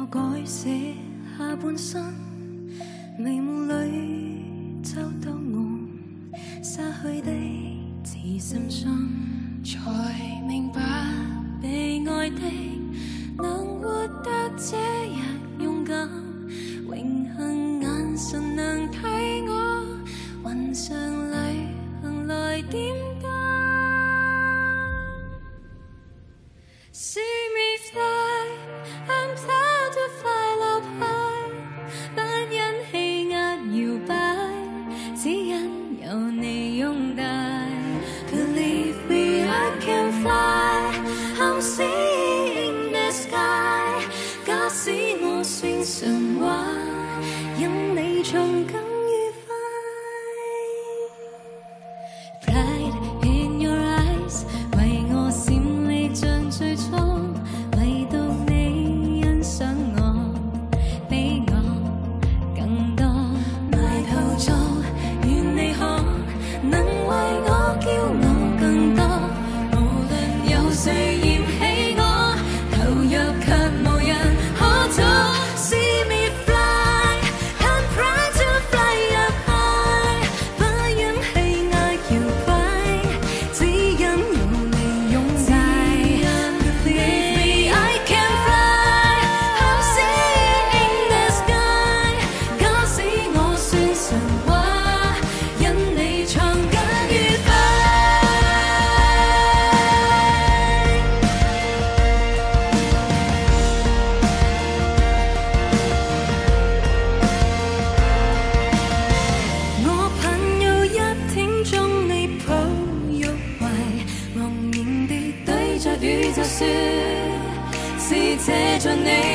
改寫下半生，眉霧裏找到我失去的自信心，才明白被愛的能活得這樣勇敢，榮幸眼神能替我雲上旅行來點燈。See me fly, I'm proud to fly 落去，不因氣壓搖擺，只因有你擁戴。Believe me, I can fly, I'm seeing the sky。假使我算神話，因你從更愉快。Pride in your eyes， 為我閃離像最初，唯獨你欣賞我，比我更多。埋頭做，願你可能為我驕傲更多。無論有誰嫌棄我，投入卻無人可阻。See me fly, I'm proud to fly up high， 不因氣壓搖擺，只因有你擁戴。Believe me, I can fly, I'm seeing the sky。假使我算神話，因你唱更愉快。我盼有一天將你抱入懷，茫然地對着宇宙說，是借着你